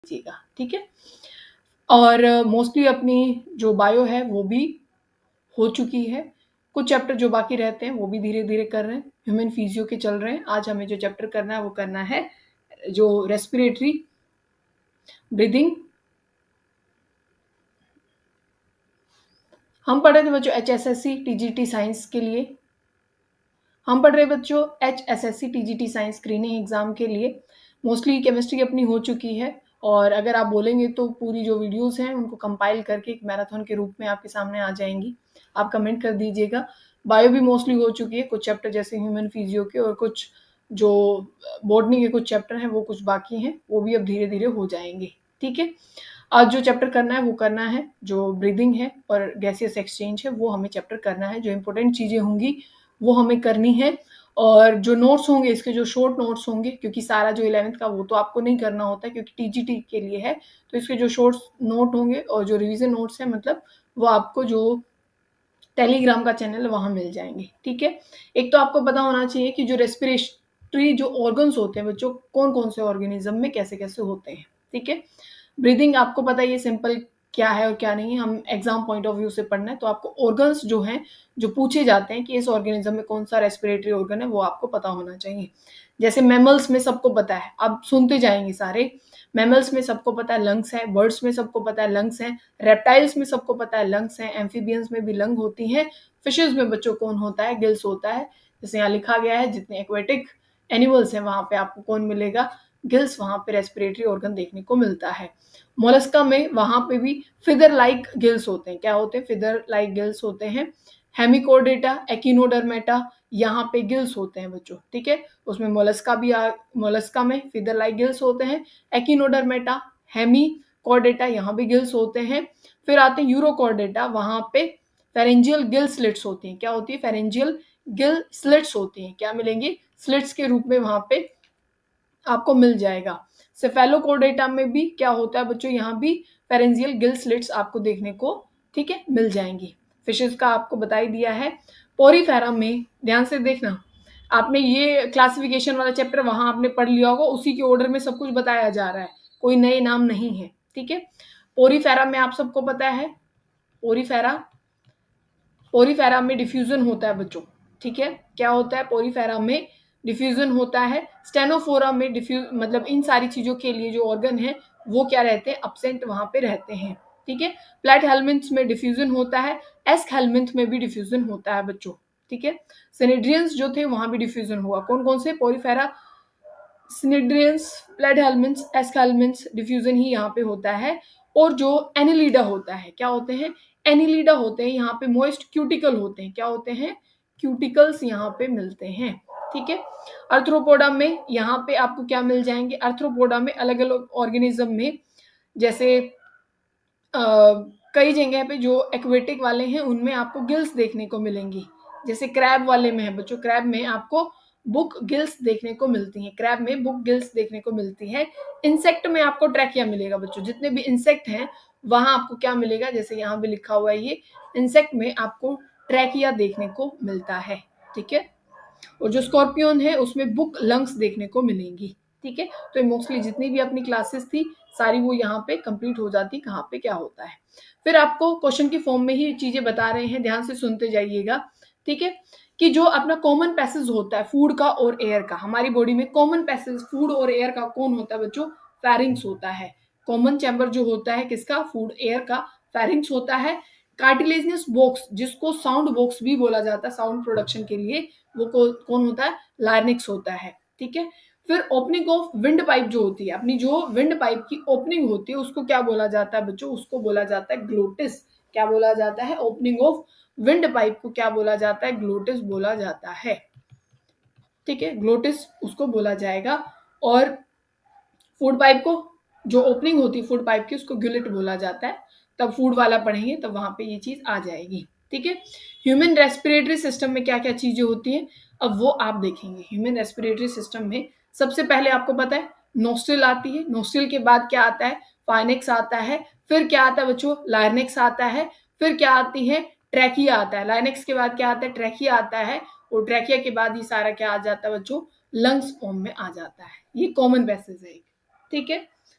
लीजिएगा, ठीक है। और मोस्टली अपनी जो बायो है वो भी हो चुकी है, कुछ चैप्टर जो बाकी रहते हैं वो भी धीरे धीरे कर रहे हैं, ह्यूमन फिजियो के चल रहे हैं। आज हमें जो चैप्टर करना है वो करना है जो रेस्पिरेटरी ब्रीदिंग। हम पढ़ रहे थे बच्चों HSSC TGT साइंस के लिए, हम पढ़ रहे बच्चों HSSC TGT science screening exam के लिए। मोस्टली केमिस्ट्री अपनी हो चुकी है, और अगर आप बोलेंगे तो पूरी जो वीडियोस हैं उनको कंपाइल करके एक मैराथन के रूप में आपके सामने आ जाएंगी। आप कमेंट कर दीजिएगा। बायो भी मोस्टली हो चुकी है, कुछ चैप्टर जैसे ह्यूमन फिजियो के, और कुछ जो बॉटनी के कुछ चैप्टर हैं वो कुछ बाकी हैं, वो भी अब धीरे धीरे हो जाएंगे, ठीक है। आज जो चैप्टर करना है वो करना है जो ब्रीदिंग है और गैसियस एक्सचेंज है, वो हमें चैप्टर करना है। जो इंपॉर्टेंट चीजें होंगी वो हमें करनी है, और जो नोट्स होंगे इसके जो शॉर्ट नोट्स होंगे, क्योंकि सारा जो 11th का वो तो आपको नहीं करना होता है क्योंकि TGT के लिए है, तो इसके जो शॉर्ट नोट होंगे और जो रिवीजन नोट्स हैं मतलब वो आपको जो टेलीग्राम का चैनल है वहां मिल जाएंगे, ठीक है। एक तो आपको पता होना चाहिए कि जो रेस्पिरेटरी जो ऑर्गन्स होते हैं बच्चों, कौन कौन से ऑर्गेनिज्म में कैसे कैसे होते हैं, ठीक है। ब्रीदिंग आपको पता है ये सिंपल क्या है और क्या नहीं है, हम एग्जाम पॉइंट ऑफ व्यू से पढ़ना है, तो आपको ऑर्गन्स जो हैं जो पूछे जाते हैं कि इस ऑर्गेनिज्म में कौन सा रेस्पिरेटरी ऑर्गन है वो आपको पता होना चाहिए। जैसे मैमल्स में सबको पता है, आप सुनते जाएंगे सारे। मैमल्स में सबको पता है लंग्स है, बर्ड्स में सबको पता है लंग्स है, रेप्टाइल्स में सबको पता है लंग्स है, एम्फीबियंस में भी लंग होती हैं, फिशेज में बच्चों कौन होता है, गिल्स होता है। जैसे यहाँ लिखा गया है जितने एक्वेटिक एनिमल्स हैं वहां पे आपको कौन मिलेगा, गिल्स, वहां पे रेस्पिरेटरी ऑर्गन देखने को मिलता है। मोलस्का में वहां पे भी फिदर लाइक गिल्स होते हैं, क्या होते हैं, फिदर लाइक गिल्स होते हैं। हेमिकोडेटा, एकिनोडर्मेटा, यहाँ पे गिल्स होते हैं बच्चों, ठीक है। उसमें मोलस्का भी मोलस्का में फिदर लाइक गिल्स होते हैं, एकिनोडर्मेटा, हेमिकोडेटा, यहाँ भी गिल्स होते हैं। फिर आते हैं यूरोकोडेटा, वहां पे फेरेंजियल गिल स्लिट्स होती हैं, क्या होती है, फेरेंजियल गिल स्लिट्स होती हैं, क्या मिलेंगी, स्लिट्स के रूप में वहां पे आपको मिल जाएगा। सेफेलोकोडेटा में भी क्या होता है बच्चों, यहाँ भी फेरेंजियल गिल स्लिट्स आपको देखने को, ठीक है, मिल जाएंगी। फिशेस का आपको बता ही दिया है। पोरीफेरा में ध्यान से देखना, आपने ये क्लासिफिकेशन वाला चैप्टर वहां आपने पढ़ लिया होगा, उसी के ऑर्डर में सब कुछ बताया जा रहा है, कोई नए नाम नहीं है, ठीक है। पोरीफेरा में आप सबको पता है, पोरीफेरा में डिफ्यूजन होता है बच्चों, ठीक है। क्या होता है, पोरीफेरा में डिफ्यूजन होता है। स्टेनोफोरा में मतलब इन सारी चीजों के लिए जो ऑर्गन है वो क्या रहते हैं, अब्सेंट वहां पे रहते हैं, ठीक है। प्लेट हेलमिंथ्स में डिफ्यूजन होता है, एस्क हेलमिंथ में भी डिफ्यूजन होता है बच्चों, ठीक है। सिनेड्रियंस जो थे वहां भी डिफ्यूजन हुआ, कौन कौन से, porifera, cnidarians, platyhelminthes, aschelminthes, diffusion ही यहाँ पे होता है। और जो एनिलीडा होता है, क्या होते हैं, एनिलीडा होते हैं, यहाँ पे मॉइस्ट क्यूटिकल होते हैं, क्या होते हैं, क्यूटिकल्स यहाँ पे मिलते हैं, ठीक है। अर्थ्रोपोडा में यहाँ पे आपको क्या मिल जाएंगे, अर्थ्रोपोडा में अलग अलग ऑर्गेनिज्म में, जैसे कई जगह पे जो एक्वेटिक वाले हैं उनमें आपको गिल्स देखने को मिलेंगी। जैसे क्रैब वाले में है बच्चों, क्रैब में आपको बुक गिल्स देखने को मिलती हैं, क्रैब में बुक गिल्स देखने को मिलती है। इंसेक्ट में आपको ट्रैकिया मिलेगा बच्चों, जितने भी इंसेक्ट हैं वहां आपको क्या मिलेगा, जैसे यहाँ भी लिखा हुआ है ये, इंसेक्ट में आपको ट्रैकिया देखने को मिलता है, ठीक है। और जो स्कॉर्पियन है उसमें बुक लंग्स देखने को मिलेंगी, ठीक है। तो मोस्टली जितनी भी अपनी क्लासेस थी सारी वो यहाँ पे कंप्लीट हो जाती, कहाँ पे क्या होता है। फिर आपको क्वेश्चन की फॉर्म में ही चीजें बता रहे हैं, ध्यान से सुनते जाइएगा, ठीक है। कि जो अपना कॉमन पैसेज होता है फूड का और एयर का, हमारी बॉडी में कॉमन पैसेज फूड और एयर का कौन होता है बच्चों, फेरिंग्स होता है। कॉमन चैम्बर जो होता है किसका, फूड एयर का, फेरिंग्स होता है। कार्टिलेजियस बॉक्स जिसको साउंड बॉक्स भी बोला जाता है साउंड प्रोडक्शन के लिए, वो कौन होता है, लार्निक्स होता है, ठीक है। फिर ओपनिंग ऑफ विंड पाइप जो होती है, अपनी जो विंड पाइप की ओपनिंग होती है उसको क्या बोला जाता है बच्चों, उसको बोला जाता है ग्लोटिस। क्या बोला जाता है, ओपनिंग ऑफ विंड पाइप को क्या बोला जाता है, ग्लोटिस बोला जाता है, ठीक है, ग्लोटिस उसको बोला जाएगा। और फूड पाइप को जो ओपनिंग होती है फूड पाइप की उसको ग्यूलेट बोला जाता है। तब फूड वाला पढ़ेंगे तब वहां पे ये चीज आ जाएगी, ठीक है। ह्यूमन रेस्पिरेटरी सिस्टम में क्या क्या चीजें होती हैं अब वो आप देखेंगे। ह्यूमन रेस्पिरेटरी सिस्टम में सबसे पहले आपको पता है नोस्ट्रिल आती है, नोस्ट्रिल के बाद क्या आता है, फाइनेक्स आता है, फिर क्या आता है बच्चों, लार्निक्स आता है, फिर क्या आती है, ट्रैकिया आता है, लार्निक्स के बाद क्या आता है, ट्रैकिया आता है, और ट्रैकिया के बाद ये सारा क्या आ जाता है बच्चों, लंग्स फॉर्म में आ जाता है। ये कॉमन पैसेज है, ठीक है।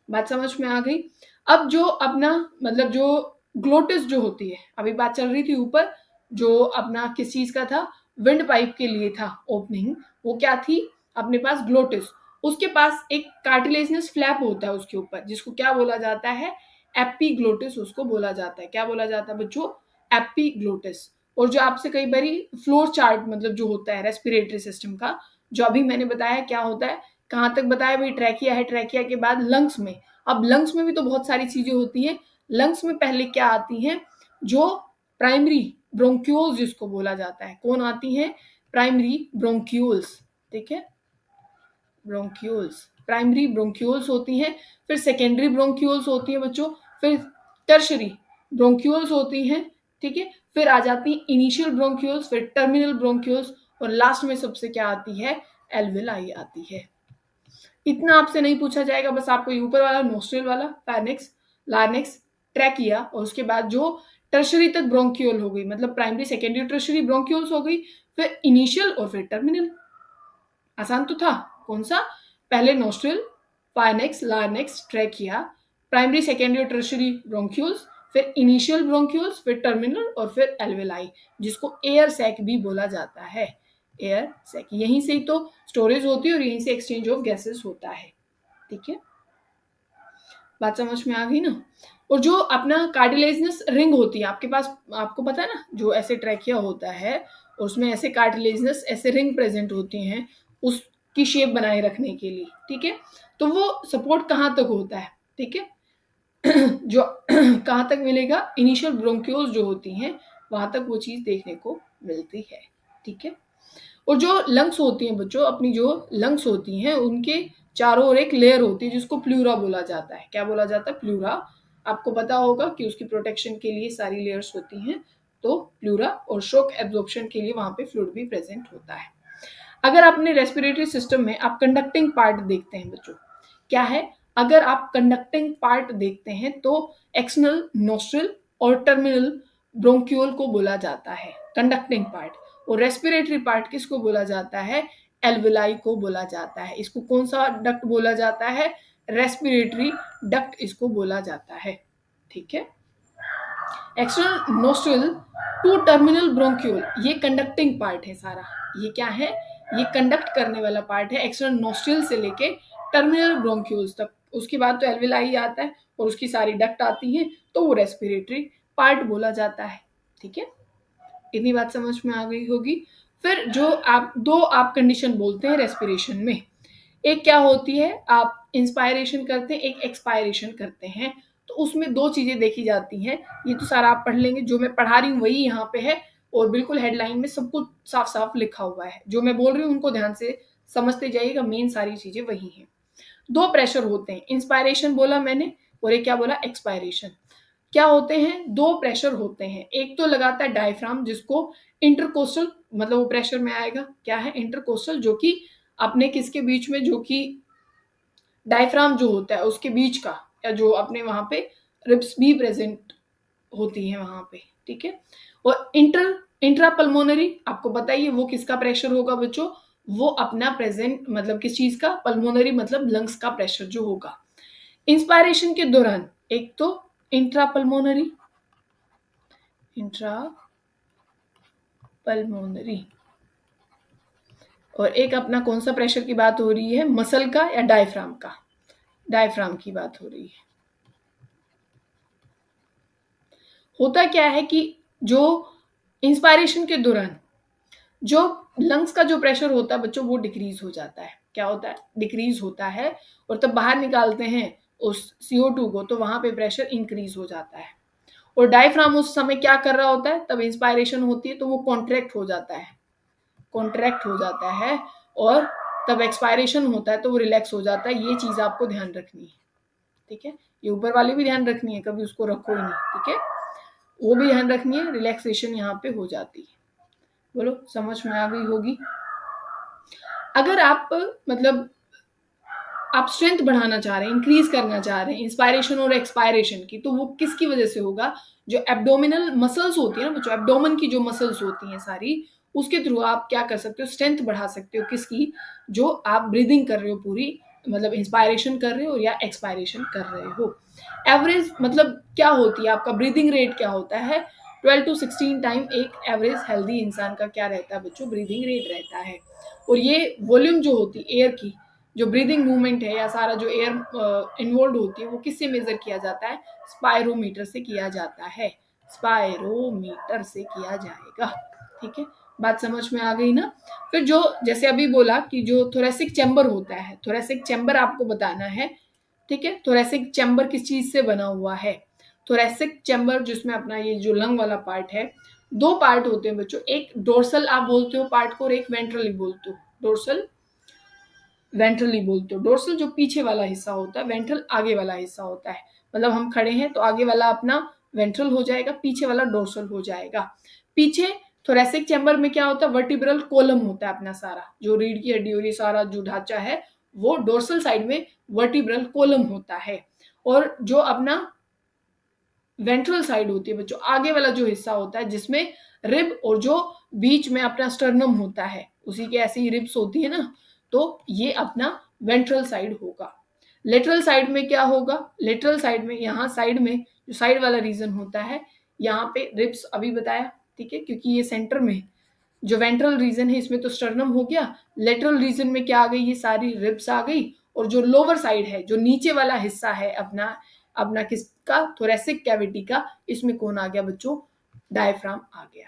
बात समझ में आ गई। अब जो अपना मतलब जो ग्लोटिस जो होती है, अभी बात चल रही थी ऊपर जो अपना किस चीज का था, विंड पाइप के लिए था ओपनिंग, वो क्या थी अपने पास ग्लोटिस। उसके पास एक कार्टिलेजिनस फ्लैप होता है उसके ऊपर, जिसको क्या बोला जाता है, एपिग्लोटिस उसको बोला जाता है। क्या बोला जाता है बच्चों, एपिग्लोटिस। और जो आपसे कई बारी फ्लोर चार्ट मतलब जो होता है रेस्पिरेटरी सिस्टम का, जो अभी मैंने बताया क्या होता है, कहाँ तक बताया भाई, ट्रैकिया है, ट्रैकिया के बाद लंग्स में। अब लंग्स में भी तो बहुत सारी चीजें होती हैं। लंग्स में पहले क्या आती हैं, जो प्राइमरी ब्रोंक्यूल्स जिसको बोला जाता है, कौन आती हैं, प्राइमरी ब्रोंक्यूल्स, ठीक है, ब्रोंक्यूल्स, प्राइमरी ब्रोंक्यूल्स होती हैं। फिर सेकेंडरी ब्रोंक्यूल्स होती हैं बच्चों, फिर टर्शरी ब्रोंक्यूल्स होती हैं, ठीक है, फिर आ जाती हैं इनिशियल ब्रोंक्यूल्स, फिर टर्मिनल ब्रोंक्यूल्स, और लास्ट में सबसे क्या आती है, एल्वेलाई आती है। इतना आपसे नहीं पूछा जाएगा, बस आपको ऊपर वाला नोस्ट्रल वाला, पैनिक्स, लार्निक्स, ट्रैकिया, और उसके बाद जो टर्शरी तक ब्रोंक्यूल हो गई, मतलब प्राइमरी सेकेंडरी टर्शरी ब्रोंक्यूल्स हो गई, फिर इनिशियल और फिर टर्मिनल। आसान तो था, कौन सा, पहले nostril, pharynx, larynx, trachea, primary secondary tertiary bronchioles, फिर इनिशियल ब्रोंक्यूल्स, फिर टर्मिनल और फिर एल्वेलाई, जिसको एयर सैक भी बोला जाता है। एयर सैक, यहीं से ही तो स्टोरेज होती है और यहीं से एक्सचेंज ऑफ गैसेस होता है, ठीक है, बात समझ में आ गई ना। और जो अपना कार्टिलेजिनस रिंग होती है आपके पास, आपको पता है ना, जो ऐसे ट्रैकिया होता है और उसमें ऐसे कार्टिलेजिनस ऐसे रिंग प्रेजेंट होती हैं उसकी शेप बनाए रखने के लिए, ठीक है, तो वो सपोर्ट कहाँ तक होता है, ठीक है, जो कहाँ तक मिलेगा, इनिशियल ब्रोंक्यूल्स जो होती हैं वहां तक वो चीज देखने को मिलती है, ठीक है। और जो लंग्स होती हैं बच्चों, अपनी जो लंग्स होती हैं उनके चारों ओर एक लेयर होती है जिसको प्लूरा बोला जाता है। क्या बोला जाता है, प्लूरा। आपको पता होगा कि उसकी प्रोटेक्शन के लिए सारी लेयर्स होती हैं, तो प्लूरा, और शॉक एब्जॉर्प्शन के लिए वहां पे फ्लूइड भी प्रेजेंट होता है। अगर आपने रेस्पिरेटरी सिस्टम में आप कंडक्टिंग पार्ट देखते हैं बच्चों, क्या है, अगर आप कंडक्टिंग पार्ट देखते हैं तो एक्सटर्नल नोस्ट्रल और टर्मिनल ब्रोंक्यूल को बोला जाता है कंडक्टिंग पार्ट, और रेस्पिरेटरी पार्ट किसको बोला जाता है, एल्वेलाई को बोला जाता है। इसको कौन सा डक्ट बोला जाता है, रेस्पिरेटरी डक्ट इसको बोला जाता है, ठीक है। External nostril to terminal bronchiole, ये कंडक्टिंग पार्ट है सारा, ये क्या है, ये कंडक्ट करने वाला पार्ट है एक्सटर्नल नोस्ट्रल से लेके टर्मिनल ब्रोंक्यूल्स तक। उसके बाद तो एल्वेलाई आता है और उसकी सारी डक्ट आती हैं, तो वो रेस्पिरेटरी पार्ट बोला जाता है, ठीक है, इतनी बात समझ में आ गई होगी। फिर जो आप दो आप कंडीशन बोलते हैं रेस्पिरेशन में, एक क्या होती है, आप इंस्पायरेशन करते हैं, एक एक्सपायरेशन करते हैं, तो उसमें दो चीजें देखी जाती हैं। ये तो सारा आप पढ़ लेंगे, जो मैं पढ़ा रही हूँ वही यहाँ पे है और बिल्कुल हेडलाइन में सब कुछ साफ साफ लिखा हुआ है। जो मैं बोल रही हूँ उनको ध्यान से समझते जाइएगा, मेन सारी चीजें वही हैं। दो प्रेशर होते हैं, इंस्पायरेशन बोला मैंने और एक क्या बोला, एक्सपायरेशन। क्या होते हैं, दो प्रेशर होते हैं, एक तो लगाता है डायफ्राम जिसको इंटरकोस्टल, मतलब वो प्रेशर में आएगा, क्या है, इंटरकोस्टल, जो कि अपने किसके बीच में, जो कि डायफ्राम जो होता है उसके बीच का, या जो अपने वहां पे रिब्स भी प्रेजेंट होती हैं वहां पे, ठीक है। और इंट्रापल्मोनरी, आपको बताइए वो किसका प्रेशर होगा बच्चों, वो अपना प्रेजेंट मतलब किस चीज का, पल्मोनरी मतलब लंग्स का प्रेशर जो होगा। इंस्पायरेशन के दौरान एक तो इंट्रापल्मोनरी, और एक अपना कौन सा प्रेशर की बात हो रही है, मसल का या डायफ्राम का, डायफ्राम की बात हो रही है। होता क्या है कि जो इंस्पायरेशन के दौरान जो लंग्स का जो प्रेशर होता है बच्चों, वो डिक्रीज हो जाता है। क्या होता है, डिक्रीज होता है, और तब बाहर निकालते हैं उस CO2 को, तो वहां पे प्रेशर इंक्रीज हो जाता है। और डायफ्राम उस समय क्या कर रहा होता है, तब इंस्पायरेशन होती है तो वो कॉन्ट्रैक्ट हो जाता है, कॉन्ट्रैक्ट हो जाता है, और तब एक्सपायरेशन होता है तो वो रिलैक्स हो जाता है। ये चीज आपको ध्यान रखनी है, ठीक है, ये ऊपर वाली भी ध्यान रखनी है, कभी उसको रखो ही नहीं, ठीक है, वो भी ध्यान रखनी है, रिलैक्सेशन यहाँ पे हो जाती है। बोलो समझ में आ गई होगी। अगर आप मतलब आप स्ट्रेंथ बढ़ाना चाह रहे हैं, इंक्रीज करना चाह रहे हैं इंस्पायरेशन और एक्सपायरेशन की, तो वो किसकी वजह से होगा, जो एब्डोमिनल मसल्स होती है ना बच्चों, एब्डोमेन की जो मसल्स होती हैं सारी, उसके थ्रू आप क्या कर सकते हो, स्ट्रेंथ बढ़ा सकते हो, किसकी, जो आप ब्रीदिंग कर रहे हो पूरी मतलब इंस्पायरेशन कर रहे हो या एक्सपायरेशन कर रहे हो। एवरेज मतलब क्या होती है, आपका ब्रीदिंग रेट क्या होता है, 12 to 16 टाइम एक एवरेज हेल्दी इंसान का क्या रहता है बच्चों, ब्रीदिंग रेट रहता है। और ये वॉल्यूम जो होती है एयर की, जो ब्रीदिंग मूवमेंट है या सारा जो एयर इन्वॉल्व होती है, वो किससे मेजर किया जाता है, स्पायरोमीटर से किया जाता है, स्पायरोमीटर से किया जाएगा। ठीक है, बात समझ में आ गई ना। फिर जो जैसे अभी बोला कि जो थोरेसिक चैम्बर होता है, थोरेसिक चैम्बर आपको बताना है। ठीक है, थोरेसिक चैम्बर किस चीज से बना हुआ है, थोरेसिक चैम्बर जिसमें अपना ये जो लंग वाला पार्ट है, दो पार्ट होते हैं बच्चों, एक डोर्सल आप बोलते हो पार्ट को और एक वेंट्रली बोलते हो, डोर्सल वेंट्रली बोलते हो। डोर्सल जो पीछे वाला हिस्सा होता है, वेंट्रल आगे वाला हिस्सा होता है। मतलब हम खड़े हैं तो आगे वाला अपना वेंट्रल हो जाएगा, पीछे वाला डोर्सल हो जाएगा। पीछे थोरेसिक चैम्बर में क्या होता है, वर्टिब्रल कॉलम होता है अपना सारा, जो रीढ़ की हड्डी और ये सारा जो ढांचा है वो डोर्सल साइड में वर्टिब्रल कॉलम होता है। और जो अपना वेंट्रल साइड होती है बच्चों, आगे वाला जो हिस्सा होता है जिसमें रिब और जो बीच में अपना स्टर्नम होता है, उसी के ऐसी ही रिब्स होती है ना, तो ये अपना वेंट्रल साइड होगा। लेटरल साइड में क्या होगा, लेटरल साइड में यहाँ साइड में जो साइड वाला रीजन होता है, यहाँ पे रिब्स अभी बताया। ठीक है, क्योंकि ये सेंटर में जो वेंट्रल रीजन है इसमें तो स्टर्नम हो गया, लेटरल रीजन में क्या आ गई, ये सारी रिब्स आ गई। और जो लोअर साइड है, जो नीचे वाला हिस्सा है अपना अपना किसका, थोरेसिक कैविटी का, इसमें कौन आ गया बच्चों, डायफ्राम आ गया।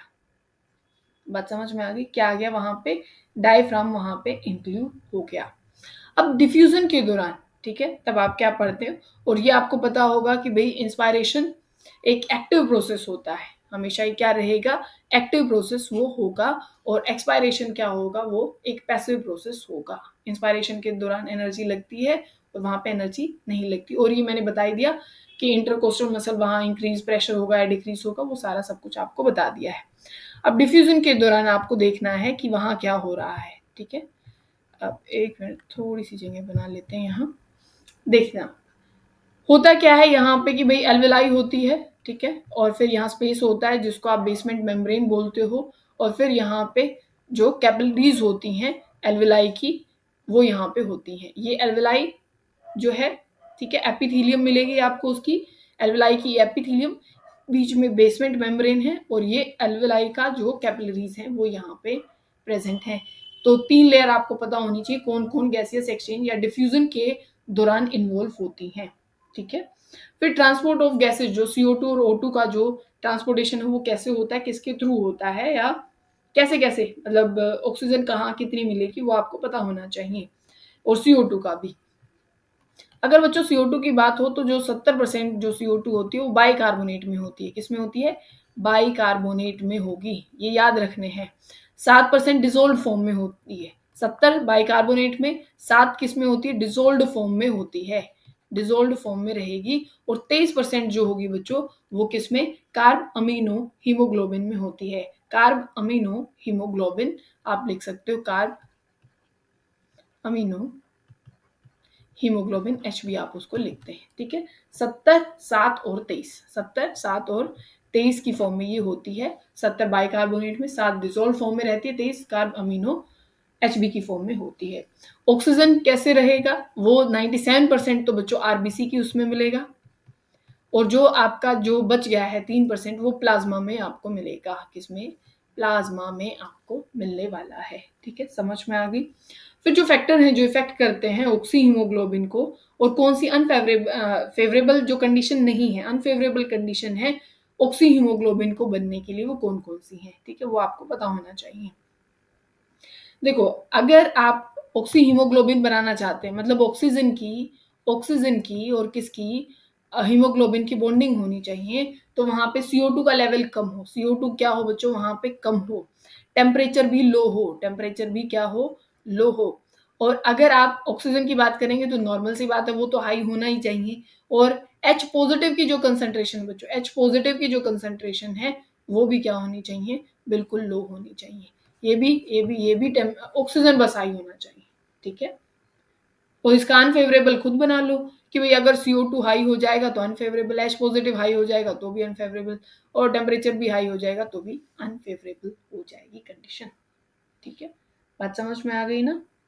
बात समझ में आ गई, क्या आ गया वहां पे, डायफ्राम वहां पे इंक्लूड हो गया। अब डिफ्यूजन के दौरान, ठीक है, तब आप क्या पढ़ते हो, और ये आपको पता होगा कि भाई इंस्पायरेशन एक एक्टिव प्रोसेस होता है, हमेशा ही क्या रहेगा, एक्टिव प्रोसेस वो होगा। और एक्सपायरेशन क्या होगा, वो एक पैसिव प्रोसेस होगा। इंस्पायरेशन के दौरान एनर्जी लगती है और वहां पे एनर्जी नहीं लगती। और ये मैंने बता ही दिया कि इंटरकोस्टल मसल वहां इंक्रीज प्रेशर होगा या डिक्रीज होगा, वो सारा सब कुछ आपको बता दिया है। अब डिफ्यूजन के दौरान आपको देखना है कि वहां क्या हो रहा है। ठीक है, अब एक मिनट थोड़ी सी जगह बना लेते हैं। यहाँ देखना होता क्या है यहाँ पे कि भाई एल्वेलाई होती है, ठीक है, और फिर यहाँ स्पेस होता है जिसको आप बेसमेंट मेम्ब्रेन बोलते हो। और फिर यहाँ पे जो कैपिलरीज होती हैं एल्वेलाई की, वो यहाँ पे होती हैं। ये एल्वेलाई जो है, ठीक है, एपिथीलियम मिलेगी आपको उसकी, एल्वेलाई की एपिथीलियम, बीच में बेसमेंट मेम्ब्रेन है, और ये एल्वेलाई का जो कैपिलरीज हैं वो यहाँ पे प्रेजेंट है। तो 3 लेयर आपको पता होनी चाहिए कौन कौन गैसियस एक्सचेंज या डिफ्यूजन के दौरान इन्वॉल्व होती हैं। ठीक है, फिर ट्रांसपोर्ट ऑफ गैसेज, जो CO2 और O2 का जो ट्रांसपोर्टेशन है वो कैसे होता है, किसके थ्रू होता है, या कैसे कैसे, मतलब ऑक्सीजन कहाँ कितनी मिलेगी वो आपको पता होना चाहिए। और CO2 का भी, अगर बच्चों CO2 की बात हो तो जो 70% जो CO2 होती है वो बाइकार्बोनेट में होती है। किसमें होती है, बाइकार्बोनेट में होगी, ये याद रखने हैं। 7% डिजोल्व फॉर्म में होती है, 70 बाइकार्बोनेट में, 7 किस में होती है, डिजोल्व फॉर्म में होती है, डिजोल्व फॉर्म में रहेगी। और 23% जो होगी बच्चों वो किसमें, कार्ब अमीनो हीमोग्लोबिन में होती है। कार्ब अमीनो हीमोग्लोबिन आप लिख सकते हो, कार्ब अमीनो हीमोग्लोबिन H भी आप उसको लिखते हैं। ठीक है, 70, 7 और 23, 70, 7 और 23 की फॉर्म में ये होती है। 70 बाइकार्बोनेट में, 7 डिसॉल्व फॉर्म में रहती है, 23 कार्ब अमीनो HB की फॉर्म में होती है। ऑक्सीजन कैसे रहेगा, वो 97% तो बच्चों आरबीसी की उसमें मिलेगा, और जो आपका जो बच गया है 3% वो प्लाज्मा में आपको मिलेगा। किसमें, प्लाज्मा में आपको मिलने वाला है। ठीक है, समझ में आ गई। फिर जो फैक्टर हैं जो इफेक्ट करते हैं ऑक्सी हीमोग्लोबिन को, और कौन सी फेवरेबल जो कंडीशन नहीं है, अनफेवरेबल कंडीशन है ऑक्सी हीमोग्लोबिन को बनने के लिए, वो कौन कौन सी है। ठीक है, वो आपको पता होना चाहिए। देखो, अगर आप ऑक्सी हीमोग्लोबिन बनाना चाहते हैं, मतलब ऑक्सीजन की और किसकी, हीमोग्लोबिन की बॉन्डिंग होनी चाहिए, तो वहां पे CO2 का लेवल कम हो। CO2 क्या हो बच्चों, वहां पे कम हो, टेम्परेचर भी लो हो, टेम्परेचर भी क्या हो, लो हो। और अगर आप ऑक्सीजन की बात करेंगे तो नॉर्मल सी बात है, वो तो हाई होना ही चाहिए। और H पॉजिटिव की जो कंसंट्रेशन बच्चों, H पॉजिटिव की जो कंसंट्रेशन है वो भी क्या होनी चाहिए, बिल्कुल लो होनी चाहिए। ये भी ऑक्सीजन बस हाई होना चाहिए। ठीक है, और इसका अनफेवरेबल खुद बना लो कि भाई अगर CO2 हाई हो जाएगा तो अनफेवरेबल, H पॉजिटिव हाई हो जाएगा तो भी अनफेवरेबल, और टेम्परेचर भी हाई हो जाएगा तो भी अनफेवरेबल हो जाएगी कंडीशन। ठीक है, बात समझ में आ गई ना।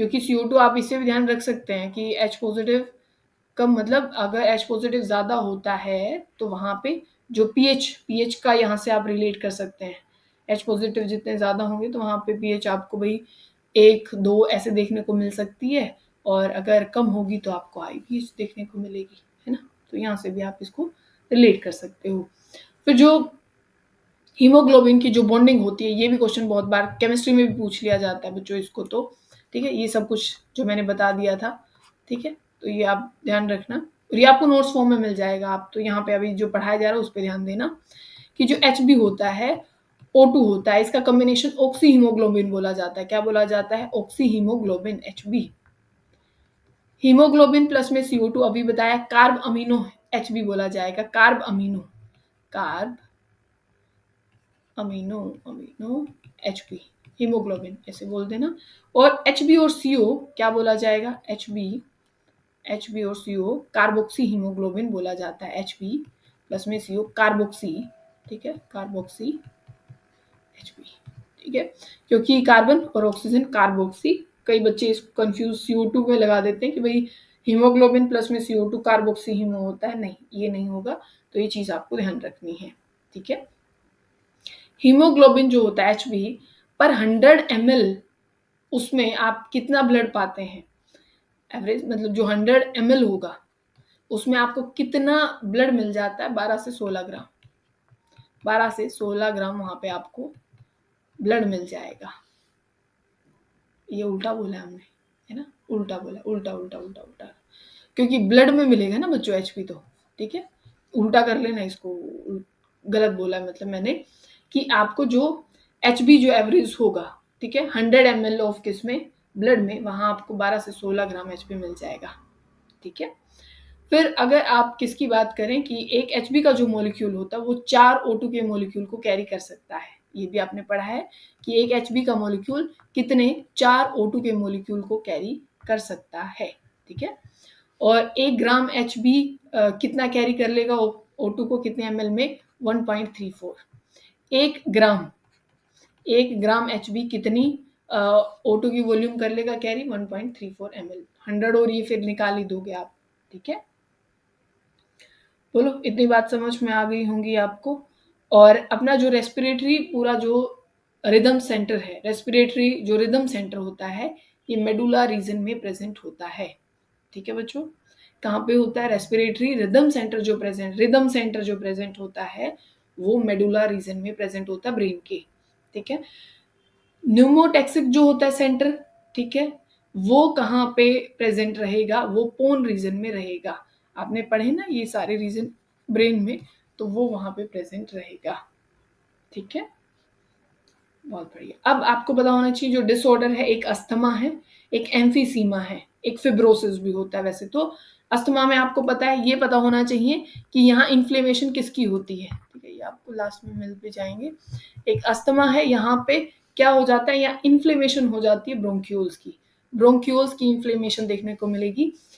क्योंकि CO2 आप इससे भी ध्यान रख सकते हैं कि H पॉजिटिव का मतलब अगर H पॉजिटिव ज़्यादा होता है तो वहाँ पे जो pH का यहाँ से आप रिलेट कर सकते हैं। H पॉजिटिव जितने ज़्यादा होंगे तो वहाँ पे pH आपको भाई 1-2 ऐसे देखने को मिल सकती है, और अगर कम होगी तो आपको हाई pH देखने को मिलेगी, है ना। तो यहाँ से भी आप इसको रिलेट कर सकते हो। फिर जो हीमोग्लोबिन की जो बॉन्डिंग होती है, ये भी क्वेश्चन बहुत बार केमिस्ट्री में भी पूछ लिया जाता है बच्चों इसको, तो ठीक है, ये सब कुछ जो मैंने बता दिया था, ठीक है, तो ये आप ध्यान रखना, और ये आपको नोट्स फॉर्म में मिल जाएगा। आप तो यहाँ पे अभी जो पढ़ाया जा रहा है उस पर ध्यान देना कि जो Hb होता है O2 होता है, इसका कॉम्बिनेशन ऑक्सी हीमोग्लोबिन बोला जाता है। क्या बोला जाता है? Oxyhaemoglobin, Hb। Haemoglobin plus में CO2 अभी बताया, कार्ब अमीनो Hb बोला जाएगा, कार्ब अमीनो Hb, हीमोग्लोबिन ऐसे बोल देना। और Hb और CO क्या बोला जाएगा? Hb और CO कार्बोक्सी हीमोग्लोबिन बोला जाता है। Hb प्लस में CO कार्बोक्सी, ठीक है, कार्बोक्सी Hb, ठीक है, क्योंकि कार्बन और ऑक्सीजन कार्बोक्सी। कई बच्चे इसको कंफ्यूज CO2 में लगा देते हैं कि भाई हीमोग्लोबिन प्लस में CO2 कार्बोक्सी हीमो होता है, नहीं, ये नहीं होगा, तो ये चीज आपको ध्यान रखनी है, ठीक है। हीमोग्लोबिन जो होता है Hb पर 100 ml उसमें आप कितना ब्लड पाते हैं? एवरेज मतलब जो 100 ml होगा उसमें आपको कितना ब्लड मिल जाता है? 12 से 16 ग्राम, 12 से 16 ग्राम वहां पे आपको ब्लड मिल जाएगा। ये उल्टा बोला हमने, है ना, उल्टा बोला, उल्टा उल्टा उल्टा उल्टा, क्योंकि ब्लड में मिलेगा ना बच्चों Hb, तो ठीक है, उल्टा कर लेना इसको, गलत बोला है मतलब मैंने कि आपको जो Hb जो एवरेज होगा, ठीक है, 100 ml ऑफ किसमें? ब्लड में, वहां आपको 12 से 16 ग्राम Hb मिल जाएगा, ठीक है। फिर अगर आप किसकी बात करें कि एक Hb का जो मॉलिक्यूल होता है वो 4 O2 के मॉलिक्यूल को कैरी कर सकता है, ये भी आपने पढ़ा है कि एक Hb का मॉलिक्यूल कितने 4 O2 के मॉलिक्यूल को कैरी कर सकता है, ठीक है। और 1 ग्राम Hb कितना कैरी कर लेगा O2 को, कितने ml में? 1.34। 1 ग्राम Hb कितनी O2 की वॉल्यूम कर लेगा कैरी? 1.34 ml। 100 और ये फिर निकाल ही दोगे आप, ठीक है। बोलो, इतनी बात समझ में आ गई होंगी आपको। और अपना जो रेस्पिरेटरी पूरा जो रिदम सेंटर है, रेस्पिरेटरी जो रिदम सेंटर होता है, ये मेडुला रीजन में प्रेजेंट होता है, ठीक है बच्चों। कहाँ पे होता है? रेस्पिरेटरी रिदम सेंटर जो प्रेजेंट होता है वो मेडुला रीजन में प्रेजेंट होता है, ब्रेन के, ठीक है। न्यूमोटैक्सिक जो होता है सेंटर, ठीक है, वो कहाँ पे प्रेजेंट रहेगा? वो पोन रीजन में रहेगा। आपने पढ़े ना ये सारे रीजन ब्रेन में, तो वो वहां पे प्रेजेंट रहेगा, ठीक है। बहुत बढ़िया। अब आपको पता होना चाहिए जो डिसऑर्डर है, एक अस्थमा है, एक एम्फीसीमा है, एक फिब्रोसिस भी होता है। वैसे तो अस्थमा में आपको पता है, ये पता होना चाहिए कि यहाँ इन्फ्लेमेशन किसकी होती है, ठीक है, ये आपको लास्ट में मिल भी जाएंगे। एक अस्थमा है, यहाँ पे क्या हो जाता है? यहाँ इन्फ्लेमेशन हो जाती है ब्रोंक्यूल्स की, ब्रोंक्यूल्स की इन्फ्लेमेशन देखने को मिलेगी।